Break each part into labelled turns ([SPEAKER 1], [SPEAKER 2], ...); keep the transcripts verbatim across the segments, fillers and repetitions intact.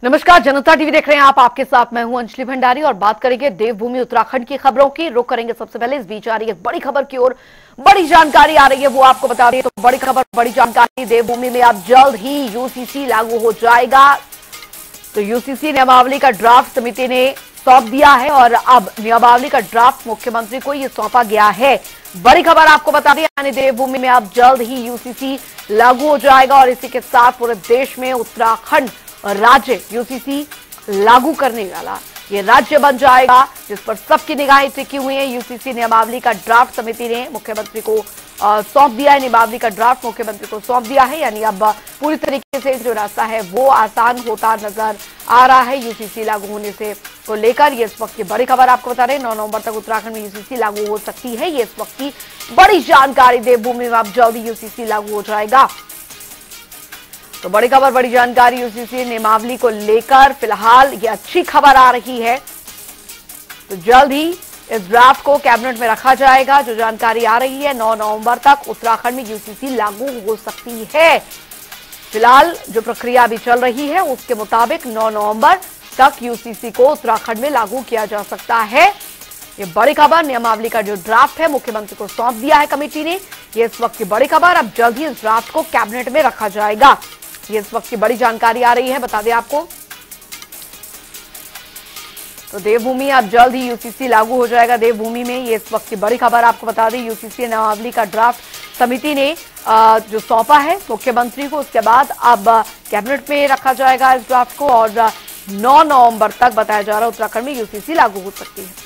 [SPEAKER 1] नमस्कार, जनता टीवी देख रहे हैं आप। आपके साथ मैं हूं अंजलि भंडारी और बात करेंगे देवभूमि उत्तराखंड की खबरों की। रुक करेंगे सबसे पहले इस बीच आ रही है बड़ी खबर की ओर। बड़ी जानकारी आ रही है, वो आपको बता दें। तो बड़ी खबर, बड़ी जानकारी, देवभूमि में अब जल्द ही यूसीसी लागू हो जाएगा। तो यूसीसी नियमावली का ड्राफ्ट समिति ने सौंप दिया है और अब नियमावली का ड्राफ्ट मुख्यमंत्री को ये सौंपा गया है। बड़ी खबर आपको बता दें, यानी देवभूमि में अब जल्द ही यूसीसी लागू हो जाएगा और इसी के साथ पूरे देश में उत्तराखंड राज्य यूसीसी लागू करने वाला ये राज्य बन जाएगा, जिस पर सबकी निगाहें टिकी हुई हैं। यूसीसी नियमावली का ड्राफ्ट समिति ने मुख्यमंत्री को सौंप दिया है। नियमावली का ड्राफ्ट मुख्यमंत्री को सौंप दिया है, यानी अब पूरी तरीके से जो रास्ता है वो आसान होता नजर आ रहा है यूसीसी लागू होने से को लेकर। ये इस वक्त की बड़ी खबर आपको बता रहे हैं। नौ नवंबर तक उत्तराखंड में यूसीसी लागू हो सकती है, ये इस वक्त की बड़ी जानकारी। देवभूमि में अब जल्दी यूसीसी लागू हो जाएगा। तो बड़ी खबर, बड़ी जानकारी यूसीसी नियमावली को लेकर फिलहाल ये अच्छी खबर आ रही है। तो जल्द ही इस ड्राफ्ट को कैबिनेट में रखा जाएगा। जो जानकारी आ रही है, नौ नवंबर तक उत्तराखंड में यूसीसी लागू हो सकती है। फिलहाल जो प्रक्रिया अभी चल रही है उसके मुताबिक नौ नवंबर तक यूसीसी को उत्तराखंड में लागू किया जा सकता है। ये बड़ी खबर, नियमावली का जो ड्राफ्ट है मुख्यमंत्री को सौंप दिया है कमेटी ने। ये इस वक्त की बड़ी खबर। अब जल्द ही इस ड्राफ्ट को कैबिनेट में रखा जाएगा, ये इस वक्त की बड़ी जानकारी आ रही है। बता दें आपको, तो देवभूमि अब जल्द ही यूसीसी लागू हो जाएगा देवभूमि में, ये इस वक्त की बड़ी खबर आपको बता दें। यूसीसी नियमावली का ड्राफ्ट समिति ने जो सौंपा है मुख्यमंत्री को, उसके बाद अब कैबिनेट में रखा जाएगा इस ड्राफ्ट को और नौ नवंबर तक बताया जा रहा है उत्तराखंड में यूसीसी लागू हो सकती है।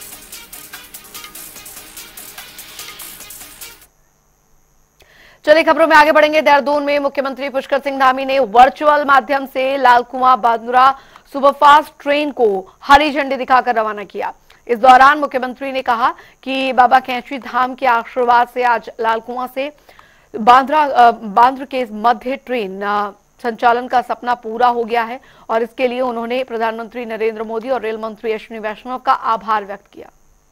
[SPEAKER 1] चलिए खबरों में आगे बढ़ेंगे। देहरादून में मुख्यमंत्री पुष्कर सिंह धामी ने वर्चुअल माध्यम से लाल कुआं बांद्रा सुपरफास्ट ट्रेन को हरी झंडी दिखाकर रवाना किया। इस दौरान मुख्यमंत्री ने कहा कि बाबा कैंची धाम के आशीर्वाद से आज लाल कुआं से बांद्रा बांद्र के मध्य ट्रेन संचालन का सपना पूरा हो गया है और इसके लिए उन्होंने प्रधानमंत्री नरेंद्र मोदी और रेल मंत्री अश्विनी वैष्णव का आभार व्यक्त किया।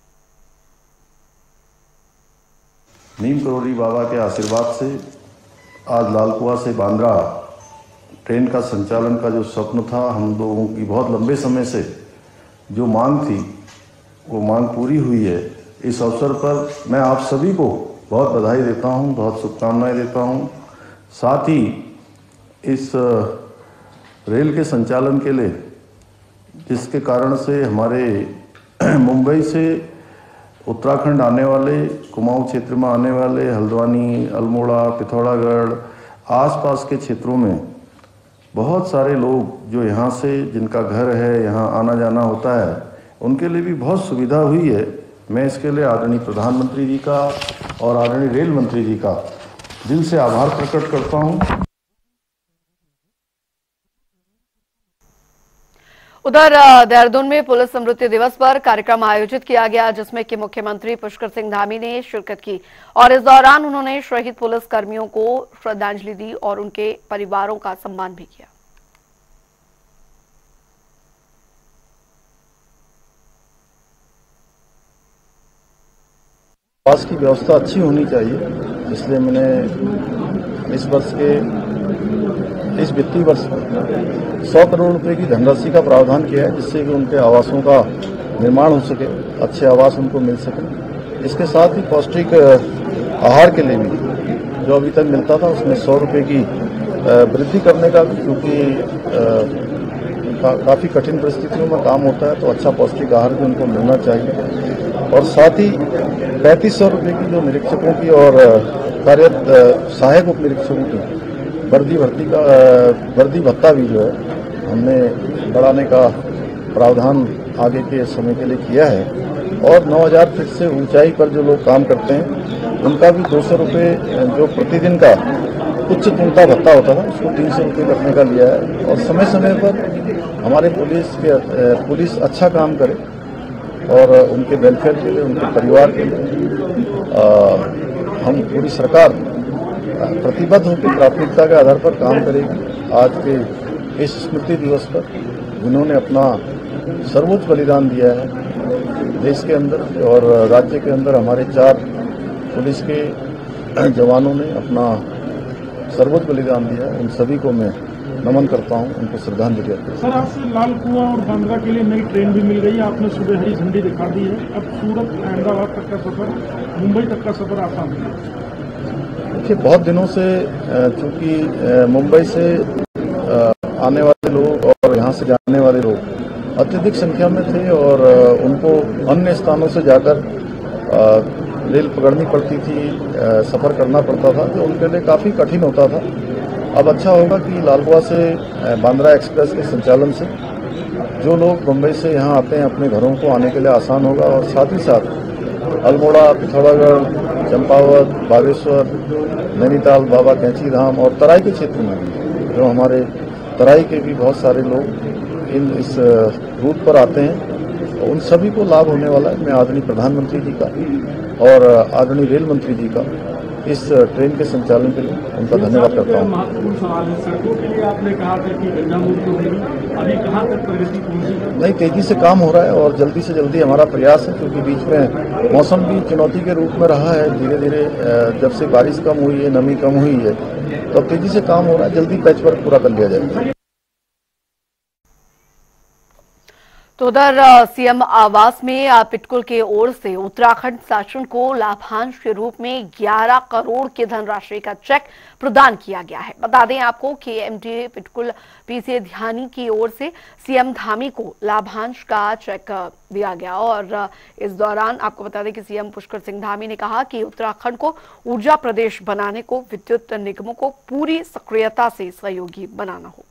[SPEAKER 2] नीम करोली बाबा के आशीर्वाद से आज लाल कुआं से बांद्रा ट्रेन का संचालन का जो स्वप्न था, हम लोगों की बहुत लंबे समय से जो मांग थी, वो मांग पूरी हुई है। इस अवसर पर मैं आप सभी को बहुत बधाई देता हूं, बहुत शुभकामनाएं देता हूं। साथ ही इस रेल के संचालन के लिए, जिसके कारण से हमारे मुंबई से उत्तराखंड आने वाले, कुमाऊं क्षेत्र में आने वाले, हल्द्वानी, अल्मोड़ा, पिथौरागढ़ आसपास के क्षेत्रों में बहुत सारे लोग जो यहाँ से, जिनका घर है, यहाँ आना जाना होता है, उनके लिए भी बहुत सुविधा हुई है। मैं इसके लिए आदरणीय प्रधानमंत्री जी का और आदरणीय रेल मंत्री जी का दिल से आभार प्रकट करता हूँ।
[SPEAKER 1] उधर देहरादून में पुलिस स्मृति दिवस पर कार्यक्रम आयोजित किया गया, जिसमें कि मुख्यमंत्री पुष्कर सिंह धामी ने शिरकत की और इस दौरान उन्होंने शहीद पुलिस कर्मियों को श्रद्धांजलि दी और उनके परिवारों का सम्मान भी किया।
[SPEAKER 3] आवास की व्यवस्था अच्छी होनी चाहिए, इसलिए मैंने इस वर्ष के इस वित्तीय वर्ष में सौ करोड़ रुपए की धनराशि का प्रावधान किया है, जिससे कि उनके आवासों का निर्माण हो सके, अच्छे आवास उनको मिल सके। इसके साथ ही पौष्टिक आहार के लिए भी जो अभी तक मिलता था उसमें सौ रुपये की वृद्धि करने का भी, क्योंकि का, काफ़ी कठिन परिस्थितियों में काम होता है, तो अच्छा पौष्टिक आहार भी उनको मिलना चाहिए। और साथ ही पैंतीस सौ रुपये की जो निरीक्षकों की और कार्यरत सहायक उप निरीक्षकों की वर्दी भर्ती का वर्दी भत्ता भी जो है हमने बढ़ाने का प्रावधान आगे के समय के लिए किया है। और नौ हज़ार फीट से ऊंचाई पर जो लोग काम करते हैं उनका भी दो सौ रुपये जो प्रतिदिन का उच्च पूर्णता भत्ता होता था उसको तीन सौ रुपये करने का लिया है। और समय समय पर हमारे पुलिस के पुलिस अच्छा काम करे और उनके वेलफेयर के लिए, उनके परिवार के लिए आ, हम पूरी सरकार प्रतिबद्ध होकर प्राथमिकता के आधार पर काम करेगी। आज के इस स्मृति दिवस पर जिन्होंने अपना सर्वोच्च बलिदान दिया है देश के अंदर और राज्य के अंदर, हमारे चार पुलिस के जवानों ने अपना सर्वोच्च बलिदान दिया है, उन सभी को मैं नमन करता हूं, उनको श्रद्धांजलि अर्पित करता हूं।
[SPEAKER 4] सर, आज से लाल कुआं और बांद्रा के लिए नई ट्रेन भी मिल गई है, आपने सुबह हरी झंडी दिखा दी है। अब सूरत अहमदाबाद तक का सफर, मुंबई तक का सफर आसान है।
[SPEAKER 3] देखिए, बहुत दिनों से चूंकि मुंबई से आने वाले लोग और यहाँ से जाने वाले लोग अत्यधिक संख्या में थे और उनको अन्य स्थानों से जाकर रेल पकड़नी पड़ती थी, सफर करना पड़ता था, जो उनके लिए काफ़ी कठिन होता था। अब अच्छा होगा कि लाल कुआं से बांद्रा एक्सप्रेस के संचालन से जो लोग मुंबई से यहाँ आते हैं अपने घरों को आने के लिए आसान होगा और साथ ही साथ अल्मोड़ा, पिथौरागढ़, चंपावत, बागेश्वर, नैनीताल, बाबा कैंची धाम और तराई के क्षेत्र में भी, जो हमारे तराई के भी बहुत सारे लोग इन इस रूट पर आते हैं, तो उन सभी को लाभ होने वाला है। मैं आदरणीय प्रधानमंत्री जी का और आदरणीय रेल मंत्री जी का इस ट्रेन के संचालन के लिए उनका धन्यवाद करता हूँ।
[SPEAKER 4] महत्वपूर्ण सवाल है, सड़कों के लिए आपने कहा था कि गड्ढा मुक्त होगी, अभी कहाँ तक प्रगति पहुंची?
[SPEAKER 3] नहीं, तेजी से काम हो रहा है और जल्दी से जल्दी हमारा प्रयास है, क्योंकि बीच में मौसम भी चुनौती के रूप में रहा है। धीरे धीरे जब से बारिश कम हुई है, नमी कम हुई है, तो अब तेजी से काम हो रहा है, जल्दी पैच वर्क पूरा कर लिया जाएगा।
[SPEAKER 1] तो उधर सीएम आवास में पिटकुल के ओर से उत्तराखंड शासन को लाभांश के रूप में ग्यारह करोड़ की धनराशि का चेक प्रदान किया गया है। बता दें आपको कि एमडी पिटकुल पीसी ध्यानी की ओर से सीएम धामी को लाभांश का चेक दिया गया और इस दौरान आपको बता दें कि सीएम पुष्कर सिंह धामी ने कहा कि उत्तराखंड को ऊर्जा प्रदेश बनाने को विद्युत निगमों को पूरी सक्रियता से सहयोगी बनाना होगा।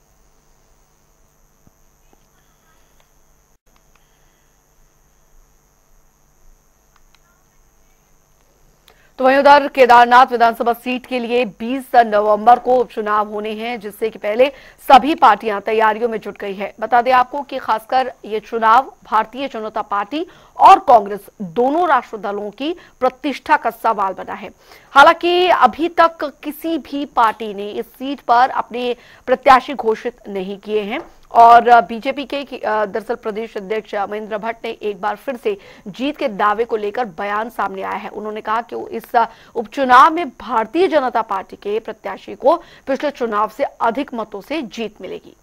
[SPEAKER 1] तो वहीं उधर केदारनाथ विधानसभा सीट के लिए बीस नवंबर को उपचुनाव होने हैं, जिससे कि पहले सभी पार्टियां तैयारियों में जुट गई है। बता दें आपको कि खासकर ये चुनाव भारतीय जनता पार्टी और कांग्रेस दोनों राष्ट्रीय दलों की प्रतिष्ठा का सवाल बना है। हालांकि अभी तक किसी भी पार्टी ने इस सीट पर अपने प्रत्याशी घोषित नहीं किए हैं और बीजेपी के दरअसल प्रदेश अध्यक्ष महेंद्र भट्ट ने एक बार फिर से जीत के दावे को लेकर बयान सामने आया है। उन्होंने कहा कि इस उपचुनाव में भारतीय जनता पार्टी के प्रत्याशी को पिछले चुनाव से अधिक मतों से जीत मिलेगी।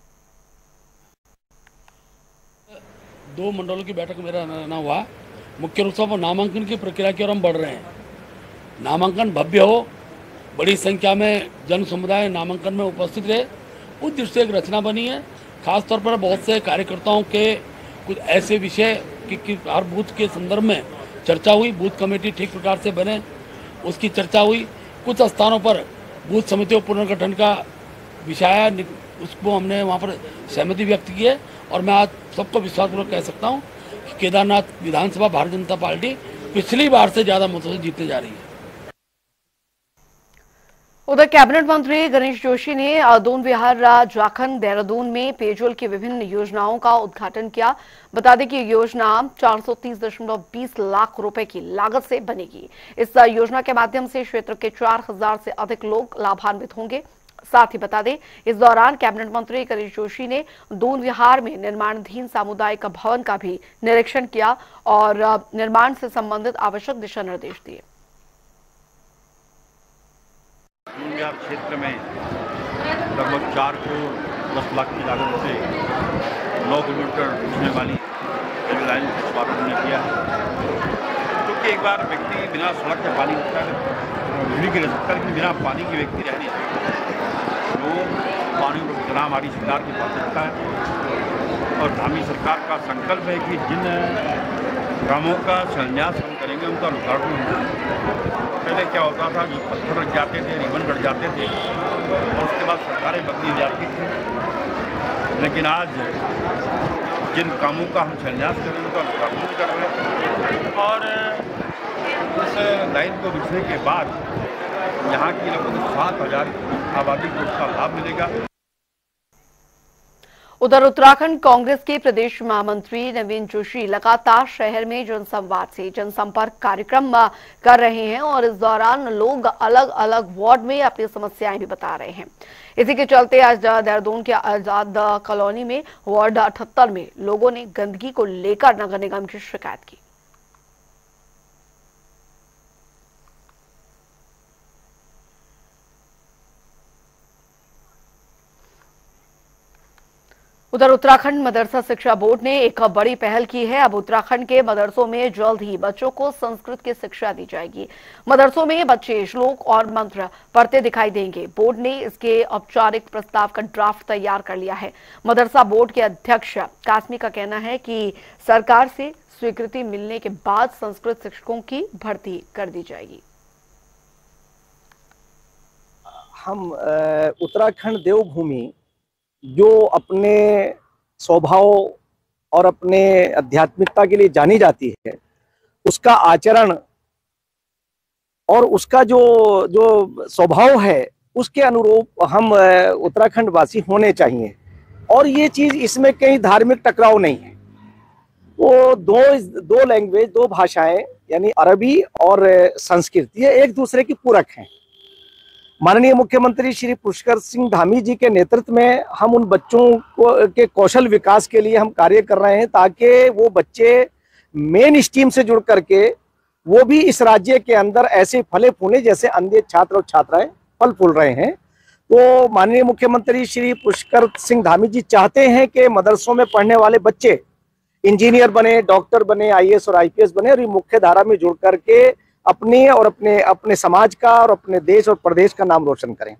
[SPEAKER 5] दो मंडलों की बैठक मेरा रहना हुआ, मुख्य रूप से नामांकन की प्रक्रिया की ओर हम बढ़ रहे हैं। नामांकन भव्य हो, बड़ी संख्या में जन समुदाय नामांकन में उपस्थित रहे, उस दृष्टि से एक रचना बनी है। खास तौर पर बहुत से कार्यकर्ताओं के कुछ ऐसे विषय कि, कि हर बूथ के संदर्भ में चर्चा हुई, बूथ कमेटी ठीक प्रकार से बने उसकी चर्चा हुई। कुछ स्थानों पर बूथ समितियों पुनर्गठन का विषय आया, उसको हमने वहाँ पर सहमति व्यक्त की है और मैं आज सबको विश्वासपूर्वक कह सकता हूँ कि केदारनाथ विधानसभा भारतीय जनता पार्टी पिछली बार से ज़्यादा मतों से जीतने जा रही है।
[SPEAKER 1] उधर कैबिनेट मंत्री गणेश जोशी ने दोन विहार झारखंड देहरादून में पेयजल की विभिन्न योजनाओं का उद्घाटन किया। बता दें कि योजना चार सौ तीस दशमलव बीस लाख रुपए की लागत से बनेगी। इस योजना के माध्यम से क्षेत्र के चार हजार से अधिक लोग लाभान्वित होंगे। साथ ही बता दें, इस दौरान कैबिनेट मंत्री गणेश जोशी ने दून विहार में निर्माणाधीन सामुदायिक भवन का भी निरीक्षण किया और निर्माण से संबंधित आवश्यक दिशा निर्देश दिए।
[SPEAKER 6] विहार क्षेत्र में लगभग चार करोड़ दस लाख की लागत से नौ किलोमीटर घुसने वाली रेलवे लाइन का स्वागत हमने किया है। क्योंकि एक बार व्यक्ति बिना सड़क के पानी रखता है, बिजली की रह सकता है, लेकिन बिना पानी के व्यक्ति रह नहीं सकता। लोग पानी को बिना हमारी सरकार की प्राथमिकता है और धामी सरकार का संकल्प है कि जिन ग्रामों का शिलान्यास हम करेंगे उनका लोकार्पण होगा। पहले क्या होता था कि पत्थर रख जाते थे, रिबन कट जाते थे और उसके बाद सरकारें बदली जाती थी, लेकिन आज जिन कामों का हम शिलान्यास करेंगे उनका लोकार्पण कर रहे हैं और इस लाइन को बिछने के बाद यहाँ की लगभग सात हजार आबादी को उसका लाभ मिलेगा।
[SPEAKER 1] उधर उत्तराखंड कांग्रेस के प्रदेश महामंत्री नवीन जोशी लगातार शहर में जनसंवाद से जनसंपर्क कार्यक्रम कर रहे हैं और इस दौरान लोग अलग अलग वार्ड में अपनी समस्याएं भी बता रहे हैं। इसी के चलते आज देहरादून के आजाद कॉलोनी में वार्ड अठहत्तर में लोगों ने गंदगी को लेकर नगर निगम की शिकायत की। उधर उत्तराखंड मदरसा शिक्षा बोर्ड ने एक बड़ी पहल की है। अब उत्तराखंड के मदरसों में जल्द ही बच्चों को संस्कृत की शिक्षा दी जाएगी। मदरसों में बच्चे श्लोक और मंत्र पढ़ते दिखाई देंगे। बोर्ड ने इसके औपचारिक प्रस्ताव का ड्राफ्ट तैयार कर लिया है। मदरसा बोर्ड के अध्यक्ष कासमी का कहना है कि सरकार से स्वीकृति मिलने के बाद संस्कृत शिक्षकों की भर्ती कर दी जाएगी।
[SPEAKER 7] हम उत्तराखंड देवभूमि जो अपने स्वभाव और अपने आध्यात्मिकता के लिए जानी जाती है, उसका आचरण और उसका जो जो स्वभाव है उसके अनुरूप हम उत्तराखंड वासी होने चाहिए। और ये चीज इसमें कहीं धार्मिक टकराव नहीं है। वो दो दो लैंग्वेज, दो भाषाएं यानी अरबी और संस्कृत, ये एक दूसरे की पूरक हैं। माननीय मुख्यमंत्री श्री पुष्कर सिंह धामी जी के नेतृत्व में हम उन बच्चों को के कौशल विकास के लिए हम कार्य कर रहे हैं, ताकि वो बच्चे मेन स्ट्रीम से जुड़ करके वो भी इस राज्य के अंदर ऐसे फले फूले जैसे अन्य छात्र और छात्राएं फल फूल रहे हैं। तो माननीय मुख्यमंत्री श्री पुष्कर सिंह धामी जी चाहते हैं कि मदरसों में पढ़ने वाले बच्चे इंजीनियर बने, डॉक्टर बने, आई ए एस और आई पी एस बने और मुख्य धारा में जुड़ करके अपने और अपने अपने समाज का और अपने देश और प्रदेश का नाम रोशन करें।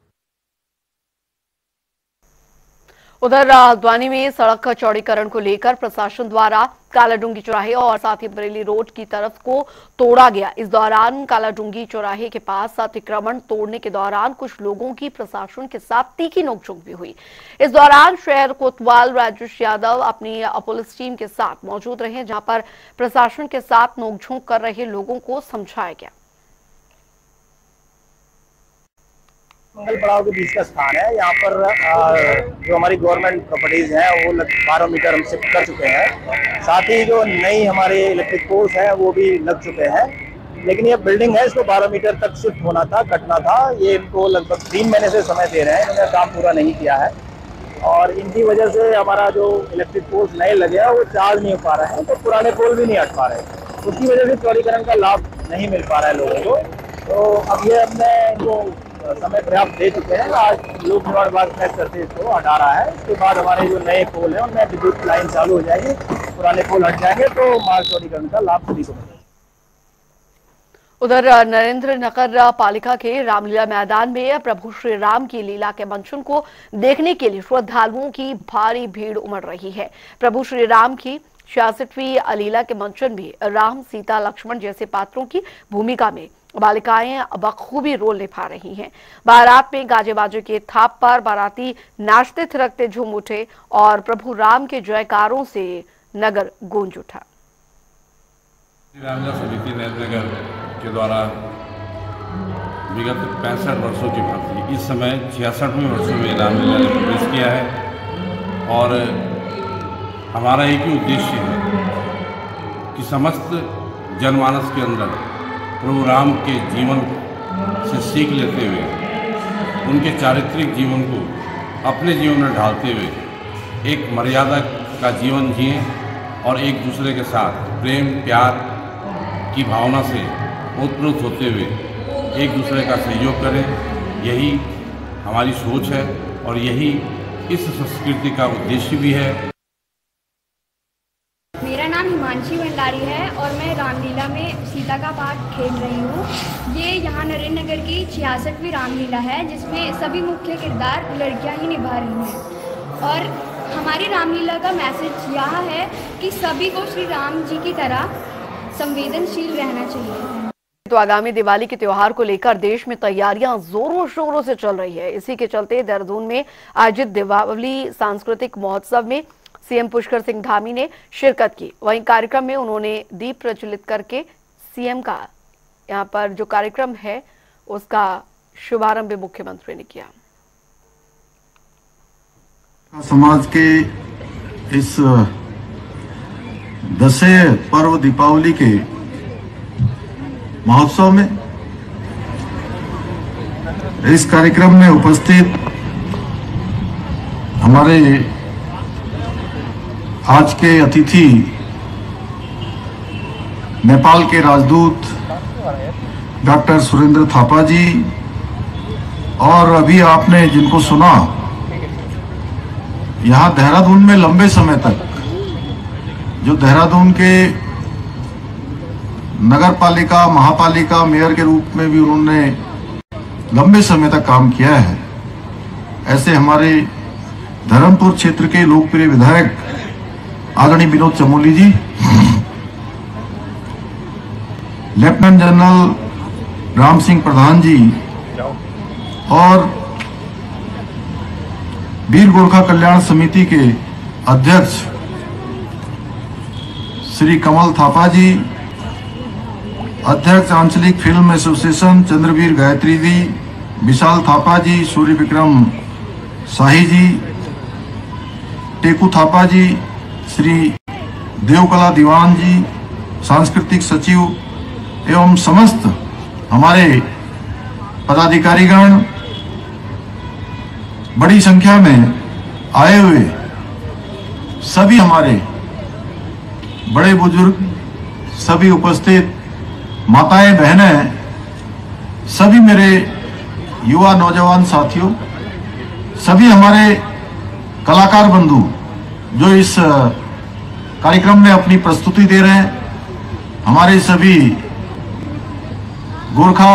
[SPEAKER 1] उधर हल्द्वानी में सड़क चौड़ीकरण को लेकर प्रशासन द्वारा कालाडूंगी चौराहे और साथ ही बरेली रोड की तरफ को तोड़ा गया। इस दौरान कालाडूंगी चौराहे के पास अतिक्रमण तोड़ने के दौरान कुछ लोगों की प्रशासन के साथ तीखी नोकझोंक भी हुई। इस दौरान शहर कोतवाल राजेश यादव अपनी पुलिस टीम के साथ मौजूद रहे, जहां पर प्रशासन के साथ नोकझोंक कर रहे लोगों को समझाया गया।
[SPEAKER 7] मंगल पड़ाव के बीच का स्थान है। यहाँ पर जो हमारी गवर्नमेंट प्रॉपर्टीज हैं वो बारह मीटर हम शिफ्ट कर चुके हैं। साथ ही जो नई हमारे इलेक्ट्रिक पोल्स हैं वो भी लग चुके हैं। लेकिन ये बिल्डिंग है, इसको बारह मीटर तक शिफ्ट होना था, कटना था। ये इनको लगभग तीन महीने से समय दे रहे हैं, इन्होंने काम पूरा नहीं किया है और इनकी वजह से हमारा जो इलेक्ट्रिक पोल्स नए लगे हैं वो चार्ज नहीं हो पा रहे हैं, तो पुराने पोल भी नहीं हट पा रहे। उसकी वजह से चौड़ीकरण का लाभ नहीं मिल पा रहा है लोगों को। तो अब ये हमने इनको समय पर्याप्त दे चुके हैं। आज लोक निर्माण विभाग फैस करते इसको हटा रहा है। उसके बाद हमारे जो नए पोल हैं उनमें विद्युत लाइन चालू हो जाएगी, पुराने पोल हट जाएंगे तो मार्ग चौड़ीकरण का लाभ सभी को मिलेगा।
[SPEAKER 1] उधर नरेंद्र नगर पालिका के रामलीला मैदान में प्रभु श्री राम की लीला के मंचन को देखने के लिए श्रद्धालुओं की भारी भीड़ उमड़ रही है। प्रभु श्री राम की छियासठवीं लीला के मंचन में राम, सीता, लक्ष्मण जैसे पात्रों की भूमिका में बालिकाएं बखूबी रोल निभा रही हैं। बारात में गाजे बाजे के थाप पर बाराती नाचते थिरकते झूम उठे और प्रभु राम के जयकारों से नगर गूंज उठा।
[SPEAKER 8] रामलीला समिति नगर के द्वारा विगत पैंसठ वर्षों की भर्ती इस समय छियासठवें वर्षों में रामलीला ने प्रवेश किया है और हमारा एक ही उद्देश्य है कि समस्त जनमानस के अंदर प्रभु राम के जीवन से सीख लेते हुए उनके चारित्रिक जीवन को अपने जीवन में ढालते हुए एक मर्यादा का जीवन जिए और एक दूसरे के साथ प्रेम प्यार की भावना से ओतप्रोत होते हुए एक दूसरे का सहयोग करें। यही हमारी सोच है और यही इस संस्कृति का उद्देश्य भी है।
[SPEAKER 9] मेरा नाम हिमांशी भंडारी है और मैं रामलीला में सीता का पाठ खेल रही हूँ। ये यहाँ नरेंद्र नगर की छियासठवीं रामलीला है जिसमें सभी मुख्य किरदार लड़कियाँ ही निभा रही हैं और हमारी रामलीला का मैसेज यह है कि सभी को श्री राम जी की तरह संवेदनशील रहना चाहिए।
[SPEAKER 1] तो आगामी दिवाली के त्योहार को लेकर देश में तैयारियां जोरों शोरों से चल रही है। इसी के चलते देहरादून में आयोजित दिवाली सांस्कृतिक महोत्सव में सीएम पुष्कर सिंह धामी ने शिरकत की। वहीं कार्यक्रम में उन्होंने दीप प्रज्वलित करके सीएम का यहां पर जो कार्यक्रम है उसका शुभारंभ मुख्यमंत्री ने किया।
[SPEAKER 3] समाज के इस दशहरे पर्व दीपावली के महोत्सव में इस कार्यक्रम में उपस्थित हमारे आज के अतिथि नेपाल के राजदूत डॉक्टर सुरेंद्र थापा जी और अभी आपने जिनको सुना यहाँ देहरादून में लंबे समय तक जो देहरादून के नगर पालिका, महापालिका, मेयर के रूप में भी उन्होंने लंबे समय तक काम किया है, ऐसे हमारे धर्मपुर क्षेत्र के लोकप्रिय विधायक आदरणीय विनोद चमोली जी, लेफ्टिनेंट जनरल राम सिंह प्रधान जी और वीर गोरखा कल्याण समिति के अध्यक्ष श्री कमल थापा जी, अध्यक्ष आंचलिक फिल्म एसोसिएशन चंद्रवीर गायत्री जी, विशाल थापा जी, सूर्य विक्रम शाही जी, टेकू थापा जी, श्री देवकला दीवान जी, सांस्कृतिक सचिव एवं समस्त हमारे पदाधिकारीगण, बड़ी संख्या में आए हुए सभी हमारे बड़े बुजुर्ग, सभी उपस्थित माताएं, बहनें, सभी मेरे युवा नौजवान साथियों, सभी हमारे कलाकार बंधु जो इस कार्यक्रम में अपनी प्रस्तुति दे रहे हैं, हमारे सभी गोरखा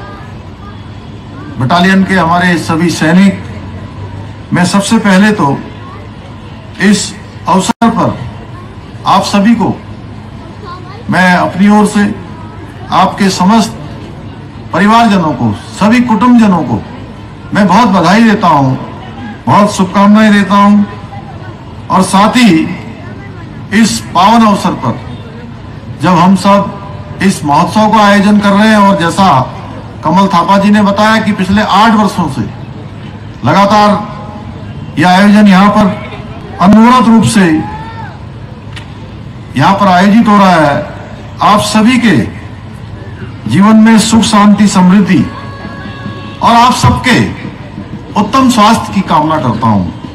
[SPEAKER 3] बटालियन के हमारे सभी सैनिक, मैं सबसे पहले तो इस अवसर पर आप सभी को मैं अपनी ओर से आपके समस्त परिवारजनों को, सभी कुटुंबजनों को मैं बहुत बधाई देता हूं, बहुत शुभकामनाएं देता हूं और साथ ही इस पावन अवसर पर जब हम सब इस महोत्सव का आयोजन कर रहे हैं और जैसा कमल थापा जी ने बताया कि पिछले आठ वर्षों से लगातार यह आयोजन यहाँ पर अनवरत रूप से यहाँ पर आयोजित हो रहा है, आप सभी के जीवन में सुख, शांति, समृद्धि और आप सबके उत्तम स्वास्थ्य की कामना करता हूं।